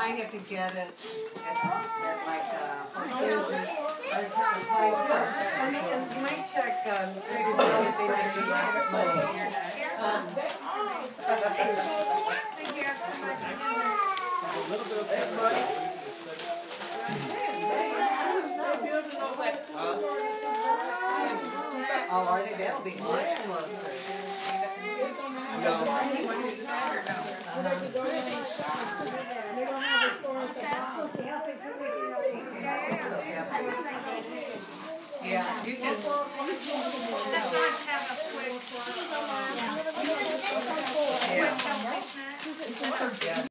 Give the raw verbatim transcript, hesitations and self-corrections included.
might have to get it at, at like uh, Fort Disney. I mean, you might check um, Trader Joe's in there to get money. Um, A little bit of this money. Oh, are they? That'll be much closer. Yeah, you can. That's nice to have a quick, quick healthy snack. Yeah.